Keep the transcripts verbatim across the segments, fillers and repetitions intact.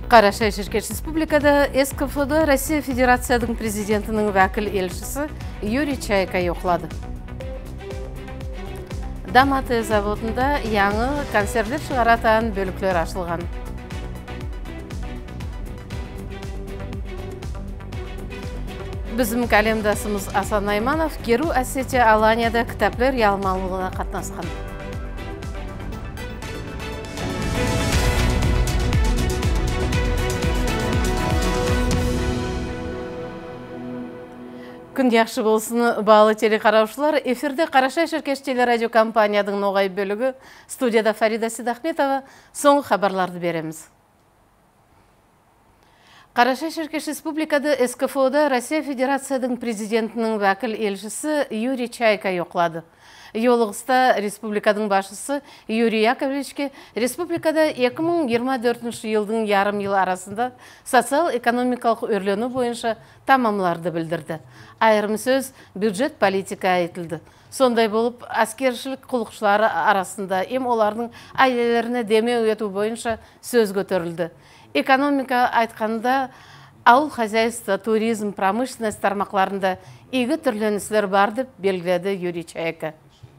Қарашай Шеркеш Республикада СКФОда Россия Федерацияның президентінің вәкіл елшісі Юрий Чайка yoqlады. Даматы заводында яңы консервлер шығаратын бөліклер ашылған. Bizim кәлемдасымыз Асан Айманов Керу Осетия Аланияда кітаплер ялмалығына қатнасқан. Күн яқшы болсын, бағалы телекараушылар. Эфирде Қарашай Шеркеш телерадио компанияның ноғай бөлігі, студияда Фарида Сидахметова, соңғы хабарларды береміз. Қарашай Шеркеш Республикада СКФОда Россия Федерацияның президентінің вәкіл елшісі Юрий Чайка yoqlады. Йолығыста республиканың башысы Юрий Яковлевичке республикада екі мың жиырма төртінші жылдың ярым ел арасында социал-экономикалық өрлену бойынша тамамларды білдірді. Айырым сөз бюджет политика айтылды. Сондай болып, әскершілік құлықшылары арасында ем олардың айлелеріне деме өту бойынша сөз көтерілді. Экономика айтқанда ауыл хозяйство, туризм, промышленность тармақларында игі түрленістер бар деп белгіледі Юрий Чайка.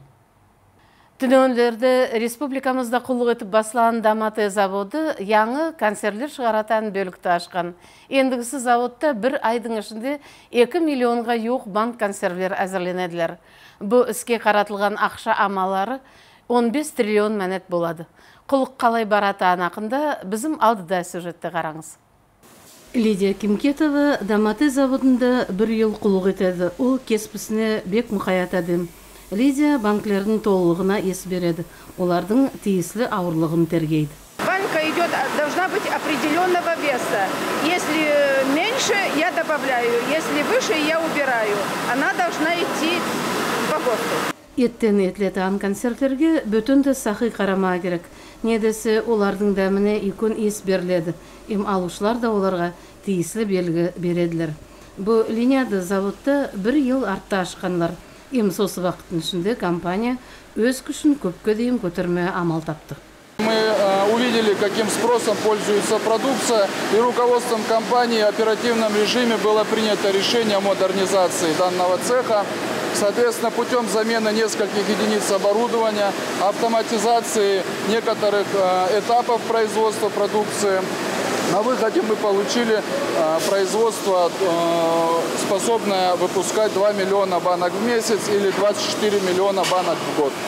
Түнөндерді республикамызда құлық етіп басылған Даматы заводы яңы консервлер шығаратын бөлікті ашқан. Ендігісі заводта бір айдың ішінде екі миллионға юқ банк консервлер әзірленеділер. Бұл іске қаратылған ақша амалары он бес триллион мәнет болады. Құлық қалай баратан ақында bizim алдыда сюжетті қараңыз. Лидия Кимкетова Даматы заводында бір ел құлық етеді. Ол кеспісіне бек мұқаят әдім. Лидия банклердің толығына ес береді. Олардың тиеслі ауырлығын тергейді. Банка идет, должна быть определенного веса. Если меньше, я добавляю. Если выше, я убираю. Она должна идти по ГОСТу. Еттен етлетаған консервлерге бөтінді сақи қарама керек. Недесі олардың дәміне икон ес беріледі. Им алушылар да оларға тиеслі белгі береділер. Бұл линияды заводта бір ел артта ашқанлар. Им сосы вақыттың ішінде компания өз күшін көпке дейін көтерме амал тапты. Мы увидели, каким спросом пользуется продукция, и руководством компании в оперативном режиме было принято решение о модернизации данного цеха. Соответственно, путем замены нескольких единиц оборудования, автоматизации некоторых этапов производства продукции, на выходе мы получили производство, способное выпускать два миллиона банок в месяц или двадцать четыре миллиона банок в год.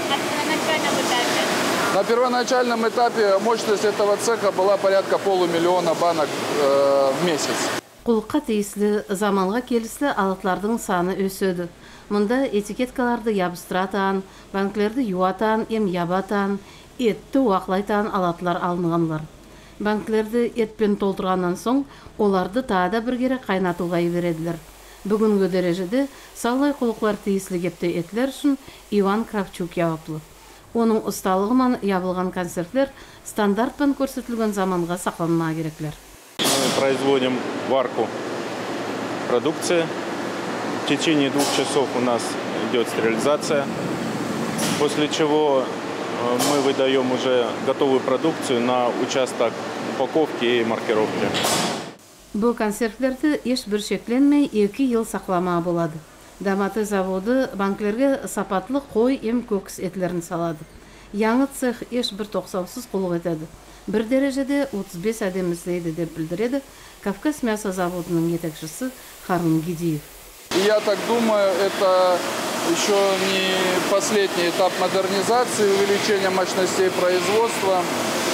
На первоначальном этапе мощность этого цеха была порядка полумиллиона банок в месяц. Құлыққа тиеслі заманға келісі алатлардың саны өседі. Мұнда этикеткаларды ябыстыратан, банклерді юатан, ем ябатан, етті уақлайтан алатлар алынғанлар. Банклерді етпен толтырғаннан соң, оларды тағада бір кере қайнатуға береділер. Бүгінгі дәрежеде саулай құлықлар тиеслі кепті етлер үшін Иван Кравчук яваплы. Оның ұсталығымен ябылған консервлер стандартпен көрсетілген заманға сақланма кереклер. Мы производим варку продукции. В течение двух часов у нас идет стерилизация, после чего мы выдаем уже готовую продукцию на участок упаковки и маркировки. Бұл консервлерді еш бір шекленмей екі ел сақлама болады. Даматы заводы банклерге сапатлы қой ем көкіс етлерін салады. Яңы цех еш бір тоқсаусыз құлық етеді. Бір дәрежеде отыз бес әдем іздейді деп білдіреді Кавказ мясо заводының етекшісі Харун Гидиев. Я так думаю, это еще не последний этап модернизации, увеличения мощностей производства.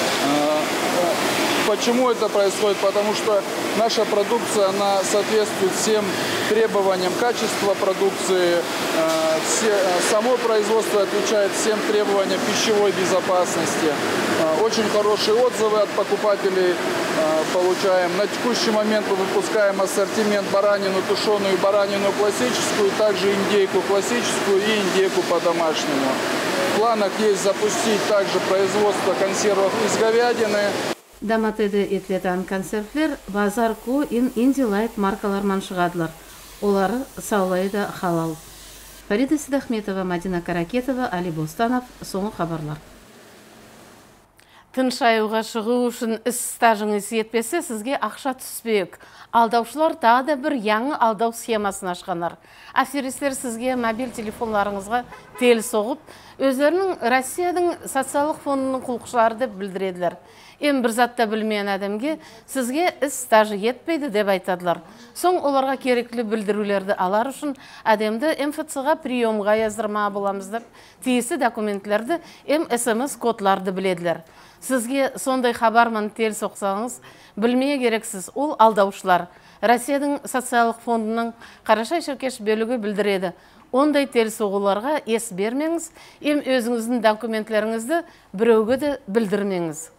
Почему это происходит? Потому что наша продукция, она соответствует всем требованиям качества продукции. Все, само производство отвечает всем требованиям пищевой безопасности. Очень хорошие отзывы от покупателей получаем. На текущий момент мы выпускаем ассортимент баранину тушеную и баранину классическую, также индейку классическую и индейку по-домашнему. В планах есть запустить также производство консервов из говядины. Даматыды етлетан консервлер базар-ку ин инди-лайт маркаларман шығадылар. Олары саулайды халал. Фарида Сидахметова, Мадина Каракетова, Али Бостанов, соңғы хабарлар. Тыншаюға шығу үшін іс стажыңыз етпесе, сізге ақша түспек. Алдаушылар тағы да бір яңы алдау схемасын ашқанар. Аферистер сізге мобиль телефонларыңызға тел соғып, өздерінің Россияның социалық фондының құлқышылары деп білдіреділер. Ем бір затта білмеген адамге сізге іс стажы етпейді деп айтадылар. Соң оларға керекті білдірулерді алар үшін әдемді эм эф цға приемға яздырма боламыз деп, тиісті документлерді эм эс эм эс кодларды біледілер. Сізге сондай хабарман тел соқсаңыз, білмее керексіз, ол алдаушылар. Россияның социалық фондының Қарашай Шеркеш бөлігі білдіреді. Ондай тел соғуларға ес бермеңіз, ем өзіңіздің документлеріңізді біреуге де білдірмеңіз.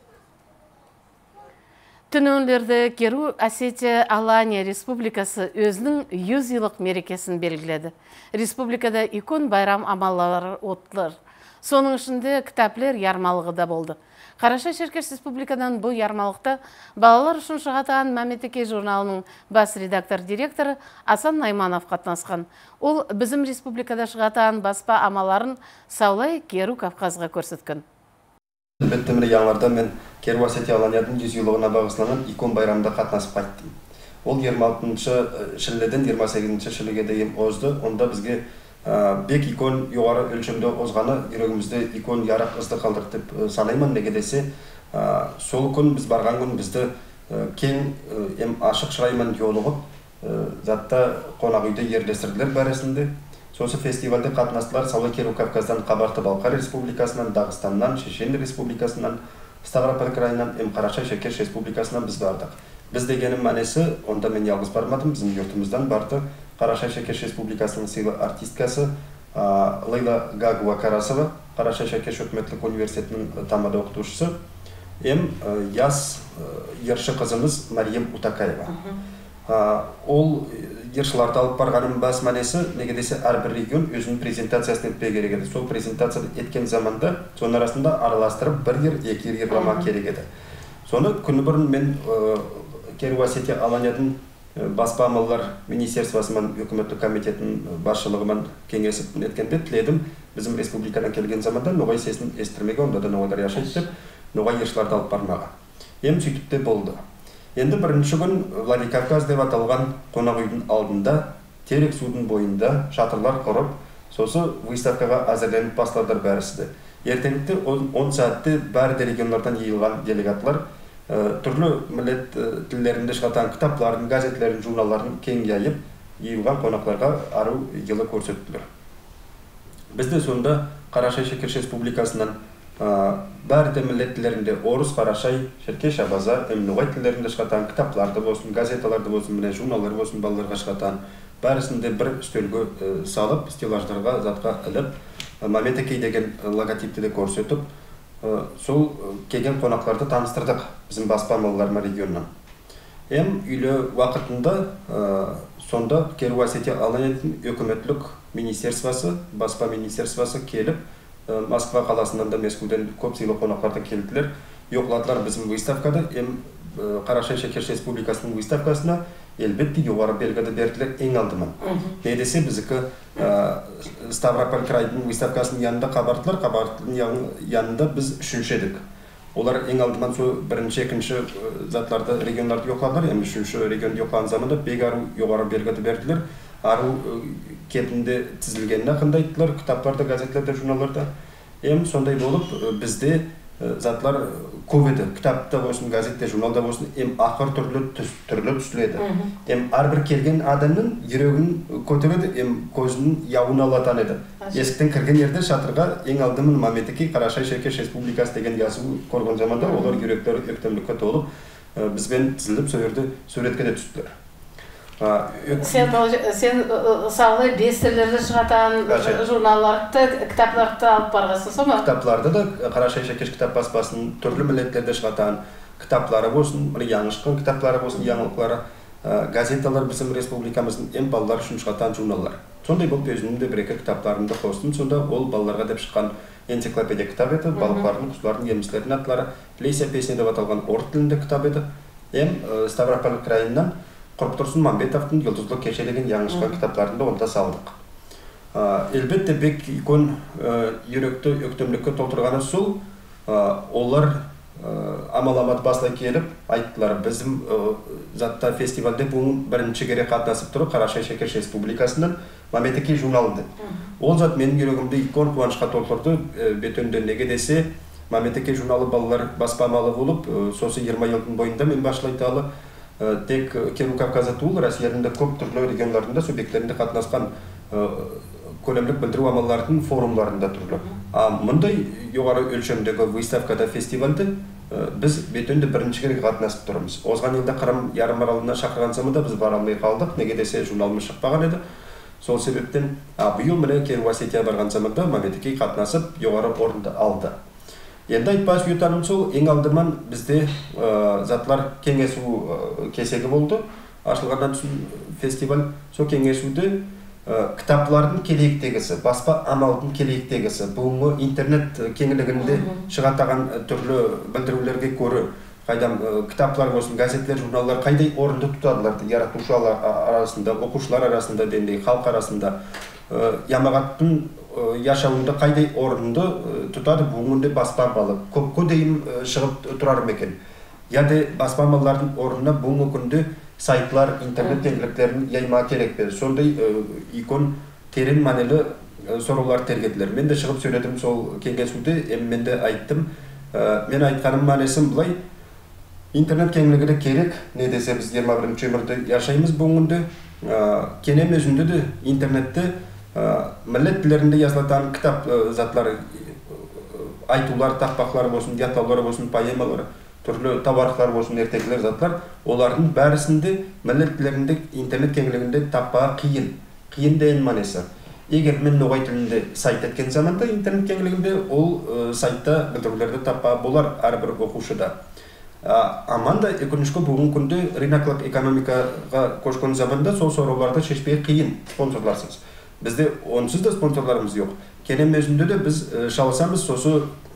Түнөндерді Керу Осетия Алания Республикасы өзінің жүз жылдық мерекесін белгіледі. Республикада икон байрам амаллары өтілер. Соның ішінде кітаплер ярмалығы да болды. Қарашай Шеркеш Республикадан бұл ярмалықта балалар үшін шығатаған Мәметеке журналының бас редактор директоры Асан Найманов қатнасқан. Ол біздің республикада шығатаған баспа амаларын Саулай Керу Кавказға көрсеткен. Әлбетте міне яңарда мен Керу Осетия Аланияның жүз жылдығына бағысланған икон байрамында қатнасып қайттым. Ол жиырма алтыншы шілдеден жиырма сегізінші шілдеге дейін озды. Онда бізге бек икон жоғары өлшемде озғаны жүрегімізде икон ярақ ызды қалдырды деп санаймын. Неге десе, сол күн біз барған күн бізді кең ем ашық шыраймен жолығып, затта қонақ үйде ерлестірділер бәрісінде. Сосы фестивальде қатынастылар Саулай Керу Кавказдан, Қабарты-Балқар Республикасынан, Дағыстаннан, Шешен Республикасынан, Ставрополь крайынан, эм Қарашай Шеркеш Республикасынан біз бардық. Біз дегенім мәнесі, онда мен ялғыз бармадым, біздің yurtumuzdan барды. Қарашай Шеркеш Республикасының сыйлы артисткасы Лейла Гагуа Карасова, Қарашай Шеркеш өкіметтік университетінің тамада оқытушысы, эм яс ерші қызымыз Марием Утакаева. Ол ершіларды алып барғаным бас мәнесі, неге десе әрбір регион өзінің презентациясын етпей керек еді. Сол презентацияды еткен заманда, соның арасында араластырып бір ер, екі ер ерлама керек еді. Соны күні бұрын мен Керу Осетия Аланияның баспа амаллар министерствосымен өкіметтік комитетінің басшылығымен кеңесіп неткенде тіледім. Біздің республикадан келген заманда ноғай сесін естірмеге, онда да ноғайлар яшайды деп, ноғай ершіларды алып бармаға. Ем сөйтіп те болды. Енді бірінші күн Владикавказ деп аталған қонақ үйдің алдында, терек судың бойында шатырлар құрып, сосы выставкаға әзірленіп басталдар бәрісіді. Ертеңікте он сәтте бәрі регионлардан жиылған делегатлар түрлі миллет тілдерінде шығатын кітапларын, газетлерін, журналарын кең жайып, жиылған қонақтарға ару жылы көрсеттілер. Бізде сонда Қарашай Шеркеш Республикасынан бәрі де миллет тілдерінде орыс, Қарашай, Шеркеш, Абаза, ноғай тілдерінде шығатын кітапларды болсын, газеталарды болсын, журналдар болсын, балаларға шығатын бәрісінде бір үстелге салып, стеллаждарға, затқа іліп, Мәметеке деген логотипті де көрсетіп, сол келген қонақтарды таныстырдық біздің баспа амалларына регионнан. Эм үйлі уақытында сонда Керу Осетия Аланияның өкіметтік министерствосы, баспа министерствосы келіп, Москва қаласынан да Мәскеуден көп сыйлы қонақтарды келділер. Жоқладылар біздің выставкада, эм Қарашай Шеркеш Республикасының выставкасына әлбетте жоғары белгіді берділер ең алдымен. Не десе біздікі Ставрополь крайының выставкасының янында Қабартылар, Қабартының янында біз үшінші едік. Олар ең алдымен сол бірінші, екінші затларды, регионларды жоқладылар, эм үшінші регионды жоқлаған заманда бек ару жоғары белгіді берділер. Ару кепінде тізілгеніне қындайдылар, кітаптарда, газетлерде, журналарда. Эм сондай болып бізде затлар көп еді. Кітапта болсын, газетте, журналда болсын, эм ақыр түрлі түстіледі. Эм әрбір келген адамның жүрегін көтереді, эм көзінің яуын алатан еді. Есіктен кірген ерде шатырға ең алдымен Мәметеке Қарашай Шеркеш Республикасы деген жазу көрген заманда олар жүректері өктемлікке толып, бізбен тізіліп сөйерді суретке де түстілер. Сен сағылай бес тілдерді шығатан журналларды, кітапларды алып барғасың, со ма? Кітапларды да Қарашай Шеркеш кітап баспасын түрлі миллеттерде шығатан кітаплары болсын, яңы шыққан кітаплары болсын, яңылықлары, газеталар біздің республикамыздың ең балалар үшін шығатан журналлар. Сондай болып өзімде бір-екі кітапларымды қостым, сонда ол балаларға деп шыққан энциклопедия кітап еді, балықлардың, құсылардың, еміслердің атлары, Лейся песня деп аталған орыс тілінде кітап еді. Эм Ставрополь крайынан Құрып-Тұрсын Мамбетовтың Йұлдызлы кеше деген яңы шыққан кітапларында онда салдық. Әлбетте бек икон жүректі өктемлікке толтырғаны сол, олар амаламат басына келіп айттылар, біздің затта фестивальде бұл бірінші керек қатынасып тұру Қарашай Шекеш Республикасынан Маметеке журналында. Ол зат менің жүрегімді икон қуанышқа толтырды. Бетөнде неге десе, Маметеке журналы балалар баспамалы болып, сосы жиырма жылдың бойында мен башлайталы тек Керу Кавказа туыл, Россияның көп түрлі регионларында, субъекттерінде қатынасқан көлемлік білдіру амаллардың форумларында түрлі. Мұндай жоғары өлшемдегі выставкада фестивальді біз бетөнде бірінші керек қатынасып тұрмыз. Озған елде Қырым ярым аралына шақырған заманда біз бара алмай қалдық, неге десе журналымыз шықпаған еді. Сол себептен биыл міне Керу Осетия барған заманда Маметеке қатынасып жоғары орынды алды. Енді айтпас үйтаным сол, ең алдыман бізде затлар кеңесу кесегі болды. Ашылғаннан түсін фестиваль, сол кеңесуді кітаплардың келейіктегісі, баспа амалдың келейіктегісі, бұңғы интернет кеңілігінде шығатаған түрлі білдірулерге көрі, қайдам кітаплар болсын, газеттер, журналдар қайдай орынды тұтадыларды, яратушылар арасында, оқушылар арасында, дендей, халық арасында, ямағаттың яшауында қайдай орынды тұтады, бұңында баспа амалы. Көпке дейін шығып тұрар мекен. Яды баспа амалардың орнына бұңғы күнді сайтлар, интернет кеңіліктерін яйма керек бер. Сондай икон терен манелі сорулар тергеділер. Мен де шығып сөйледім сол кеңесуде, мен де айттым. Мен айтқаным манесім бұлай, интернет кеңілігі керек, не десе біз жиырма бірінші өмірді яшаймыз бұңынды. Кенем өзінде де интернетті міллет тілерінде yazылatan кітап затлары, айтулар, тақпақлар болсын, диатлаулар болсын, поэмалар, түрлі товарлар болсын, ертегілер, затлар, олардың бәрісінде міллет тілерінде интернет кеңілігінде таппаға қиын, қиын дейін манесі. Егер мен ноғай тілінде сайт еткен заманда интернет кеңілігінде ол сайтта білдірулерді таппаға болар әрбір оқушыда. Аманда екіншкі бүгін күнде рыноклық экономикаға көшкен заманда сол сорауларды шешпей қиын спонсорларсыз. Бізде онсыз да спонсорларымыз жоқ. Кенем өзінде де біз шаласамыз сосы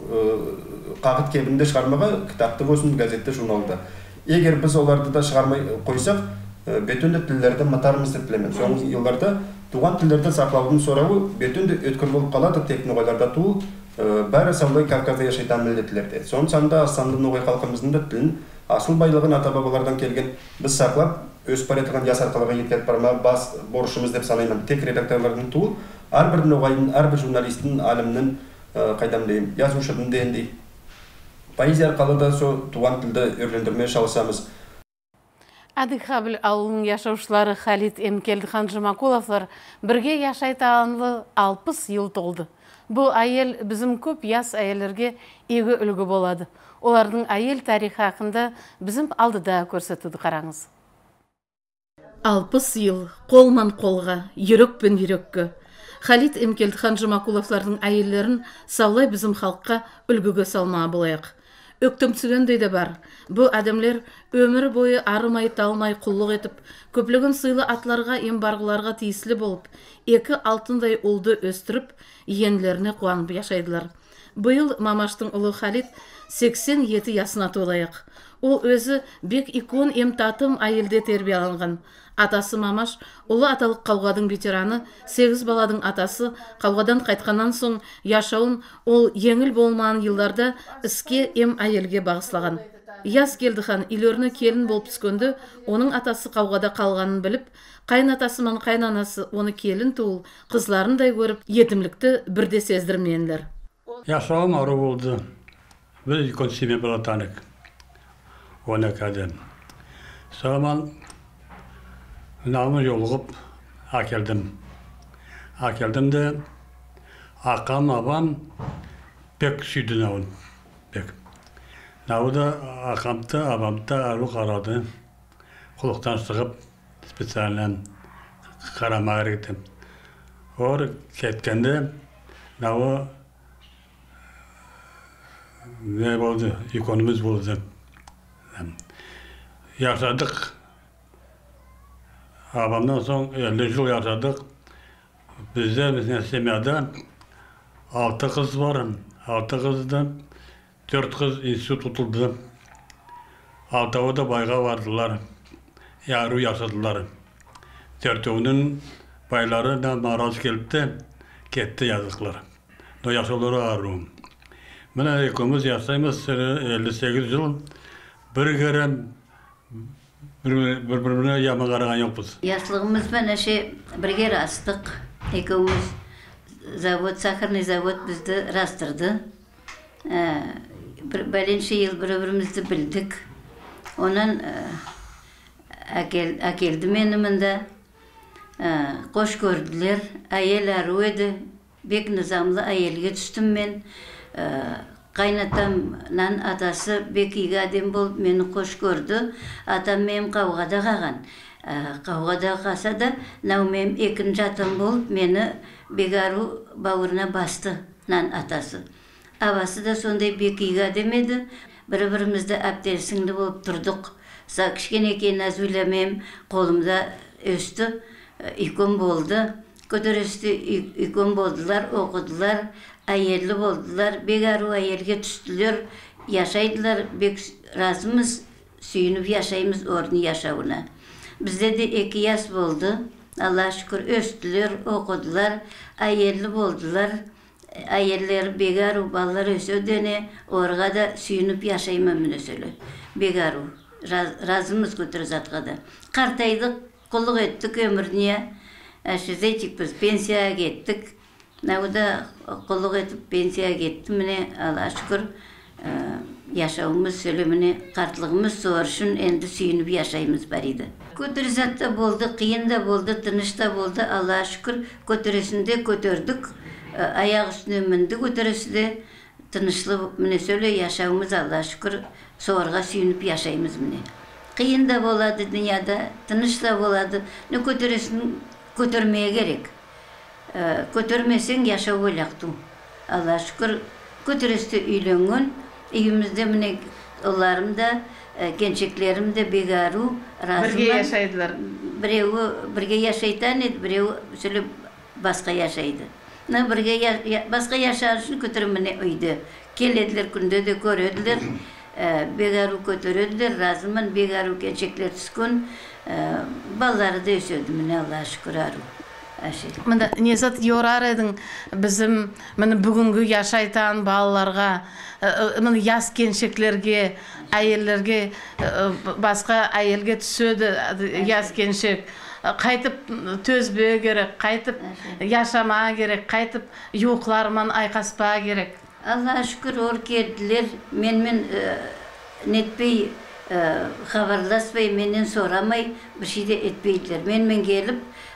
қағыт кебінде шығармаға кітапты болсын, газетті, журналда. Егер біз оларды да шығармай қойсақ, бетөнді тілдерді матарымыз деп білемен. Соңғы елларда туған тілдерді сақлаудың сорауы бетөнді өткір болып қалады, тек ноғайларда туыл, бәрі саулай Кавказда яшайтан милдетлерде. Соның санда астанды ноғай халқымыздың да тілін, асыл байлығын ата-бабалардан келген біз сақлап, өсіп бара жатқан жас арқалыға еткеріп барма бас борышымыз деп санаймын. Тек редакторлардың туыл, әрбір ноғайдың, әрбір журналистің, алімнің, қайдам деймін, жазушының дейіндей. Поэзия арқалы да со туған тілді өрлендірмей шалысамыз. Адыхабыл ауылының яшаушылары Халид Эмкелдіхан Жымакуловлар бірге яшайтағанлы алпыс ел толды. Бұл айел біздің көп яс әйелерге егі үлгі болады. Олардың айел тарихы хақында біздің алдыда көрсетуді қараңыз. Алпыс ел қолман қолға, үйрекпен үйрекке. Халид Эмкелдіхан Жымакуловлардың әйелерін саулай біздің халыққа үлгіге салма болайық. Өктімсігендей де бар. Бұл әдемлер өмірі бойы арымай талмай құллық етіп, көплігін сыйлы атларға ембарғыларға тиісілі болып, екі алтындай ұлды өстіріп, енлеріне қуанып яшайдылар. Бұйыл Мамаштың ұлы Халид сексен жеті ясына толайық. Ол өзі бек икон емтатым айелде тербие алынған. Атасы Мамаш, ұлы аталық қауғадың ветераны, сегіз баладың атасы қауғадан қайтқаннан соң яшауын ол еңіл болмаған елларда іске ем әйелге бағыслаған. Яс Келдіхан үйлеріне келін болып түскенде, оның атасы қауғада қалғанын біліп, қайын атасы мен қайнанасы оны келін туыл, қызларындай көріп, етімлікті бірде сездірмейінлер. Яшауым ару болды. Біз икон семе балатанық. Оны кәден. Соғыман Науны жолығып әкелдім. Әкелдім де ақам абам пек сүйді науын. Науды ақамды, абамды әру қарады. Құлықтан шығып специалінен қарамағыр еттім. Ор кеткенде науы не болды, иконымыз болды. Яшадық. Абамдан соң елу жыл яшадық. Бізде біздің семьяда алты қыз бар. Алты қызды, төрт қыз институт ұтылды. Алтауы да байға бардылар. Яру яшадылар. Төртеуінің байлары да нараз келіпті, кетті язықлар. Но яшаулары ару. Мына екеуміз жасаймыз elli sekiz жыл бір керем бір-біріне яма қараған жоқпыз. Яслығымыз мен әше бірге растық. Екеуміз завод, сахарный завод бізді растырды. Бәленше ел бір-бірімізді білдік. Онан әкелді мені мында. Қош көрділер. Әйел ару еді. Бек низамлы әйелге түстім мен. Қайнатамнан атасы бек игі адем болып мені қош көрді. Атам мен қауғада қаған. Қауғада қаса да, нау мен екінші атам болып мені бек ару бауырына басты нан атасы. Абасы да сондай бек игі адем еді. Бір-бірімізді әптелсіңді болып тұрдық. Са кішкене кейін әзуілемем қолымда өсті. Икон болды. Көтересті икон болдылар, оқыдылар, әйелі болдылар, бек ару әйелге түстілер, яшайдылар, бек разымыз, сүйініп яшаймыз орны яшауына. Бізде де екі яс болды, Алла шүкір өстілер, оқыдылар, әйелі болдылар, әйеллер бек ару балалар өсөдене, орға да сүйініп яшаймын міне сөйлі. Бек ару, разымыз көтір затқа да. Қартайдық, құлық еттік өміріне, әшізетік біз пенсияға кеттік. Науда құлық етіп пенсияға кетті міне, Алла шүкір яшауымыз сөйлеміне қартлығымыз зор үшін енді сүйініп яшаймыз бар еді. Көтерізат та болды, қиын да болды, тыныш та болды, Алла шүкір көтересінде көтердік, аяқ үстіне мінді көтересінде тынышлы міне сөйле яшауымыз Алла шүкір зорға сүйініп яшаймыз міне. Қиын да болады дүнияда, тыныш да болады, не көтересін көтермeye gerek. Көтермесең яшау ойлақту. Алла шүкір көтересті үйленген. Үйімізде міне оларым да, кеншеклерім де бек ару, разыман. Бірге яшайдылар. Біреуі бірге яшайтан еді, біреуі сөйлеп басқа яшайды. Басқа яшар үшін көтерміне үйді. Келеділер күнде де көреділер. Бек ару көтереділер, разыман бек ару кеншеклер түскен. Баллары да өсөді міне, Алла шүкір ару. Мында незат yorар едің біздің бүгінгі яшайтан балаларға, яс кеншеклерге, әйелерге, басқа әйелге түсөді яс кеншек. Қайтып төзбе керек, қайтып яшама керек, қайтып юқлармен айқаспа керек. Алла шүкір ор келділер, мен-мен нетпей, хабарласпай, менен сорамай, бір шейде етпейділер. Мен-мен келіп,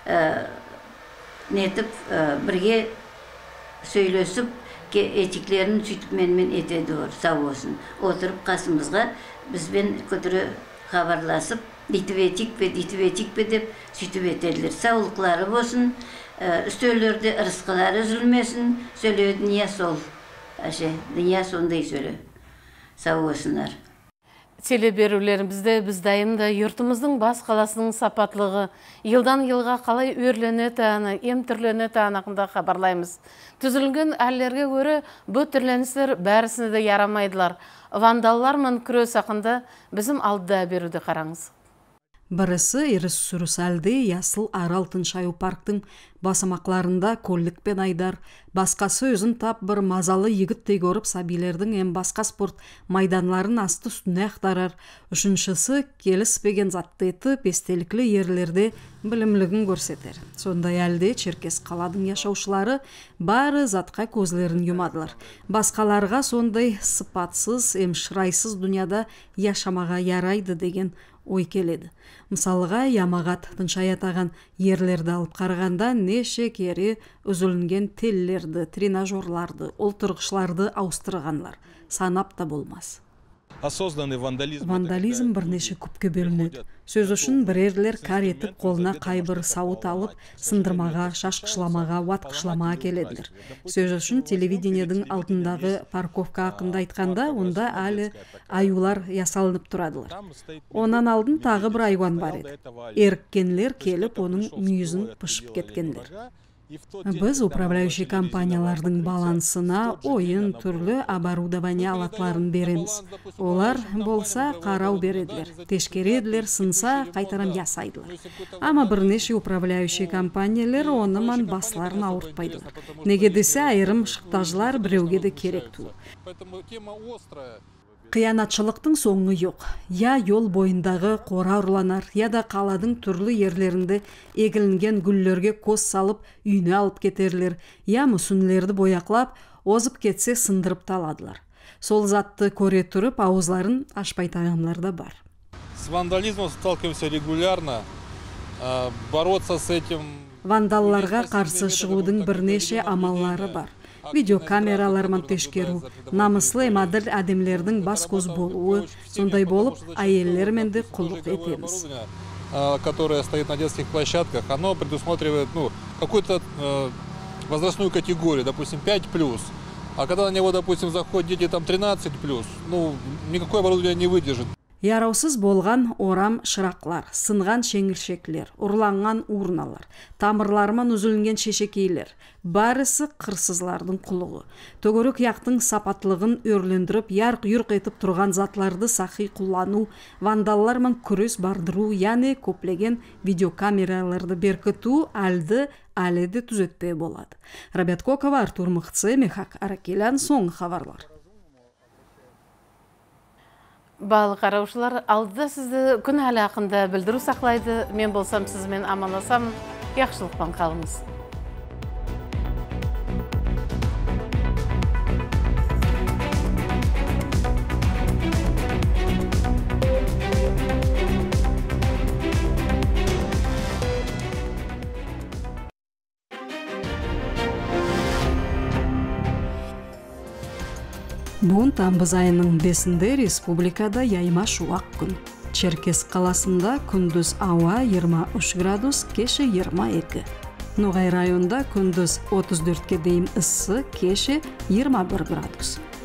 нетіп, бірге сөйлесіп, етіклерін сөйтіп мен-мен етеді ор, сау olsun. Отырып қасымызға, бізбен көтірі хабарласып, ditib etik be, ditib etik be деп сөйтіп етеділер. Саулықлары болсын, үстелерде ырысқылары үзілмесін, сөйлеу дүния сол. Әше, дүния сондай сөйлеу. Сау olsunlar. Телеберулерімізде біз дайымда юртымыздың бас қаласының сапатлығы, елдан елға қалай өрлене тәні, ем түрлене тәні ақында хабарлаймыз. Түзілген әллерге көрі бұл түрленістер бәрісіне де ярамайдылар. Вандаллар мен күрес ақында біздің алдыда беруді қараңыз. Бірісі Ирис Сүрісәлді Ясыл Аралтын Шаю парктың басымақларында Коллік пен Айдар, басқасы өзін тап бір мазалы егіттей көріп сабилердің әм басқа спорт майданларын асты үстіне ақтарар. Үшіншісі келіспеген затты еті пестеліклі ерлерде білімлігін көрсетер. Сондай әлде Черкес қаладың яшаушылары бары затқа көзлерін юмадылар. Басқаларға сондай сыпатсыз, емшырайсыз дүнияда яшамаға ярайды деген ой келеді. Мысалға, Ямағат тыншаятаған ерлерді алып қарағанда неше кері үзілінген теллерді, тренажерларды, олтырғышларды ауыстырғанлар. Санап та болмас. Вандализм бірнеше күпке бөлінеді. Сөз үшін бірерлер кар етіп қолына қайбір сауыт алып, сындырмаға, шашқышламаға, уатқышламаға келеділер. Сөз үшін телевидениедің алдындағы парковка ақында айтқанда, онда әлі аюлар ясалынып тұрадылар. Онан алдын тағы бір айуан бар еді. Еріккенлер келіп, оның мүйізін пышып кеткендер. Біз управляющий компаниялардың балансына ойын түрлі оборудование алатларын береміз. Олар болса қарау береділер, тешкереділер, сынса қайтарам ясайдылар. Ама бірнеше управляющий компаниялар оныман басларын ауыртпайдылар. Неге десе айырым шықтажылар біреуге де керек туы. Қиянатшылықтың соңы жоқ. Я yol бойындағы қора ұрланар, я да қаладың түрлі ерлерінде егілінген гүллерге көз салып үйіне алып кетерлер, я мүсінлерді бояқлап, озып кетсе сындырып таладылар. Сол затты көре тұрып, ауызларын ашпай тағанлар да бар. С вандализмом сталкиваемся регулярно. Бороться с этим... Вандалларға қарсы шығудың бірнеше амаллары бар. Видеокамералармен тешкеру, намыслы мадір әдемлердің бас көз болуы, сондай болып, әйеллермен де құлық етеміз. Которое стоит на детских площадках, оно предусматривает ну, какую-то э, возрастную категорию, допустим, пять плюс. А когда на него, допустим, заходят дети там тринадцать плюс, ну, никакое оборудование не выдержит. Яраусыз болған орам шырақлар, сынған шеңілшеклер, ұрланған урналар, тамырларынан үзілінген шешекейлер, барысы қырсызлардың құлығы. Төгөрік яқтың сапатлығын өрлендіріп, ярқ-юрқ етіп тұрған затларды сақи құлану, вандаллармен күрес бардыру, яны көплеген видеокамераларды беркіту әлді әледі түзетпе болады. Рабят Кокова, Артур Мықцы, Мехак Аракелян, соң хабарлар. Балық қараушылар, алдыда сізді күн әлі ақында білдіру сақлайды. Мен болсам сізмен аманласам, яқшылықпен қалыңыз. Бүгін тамыз айының бесінде республикада яйма шуақ күн. Черкес қаласында күндіз ауа жиырма үш градус, кеші жиырма екі. Ноғай районда күндіз отыз төртке дейін ыссы, кеші жиырма бір градус.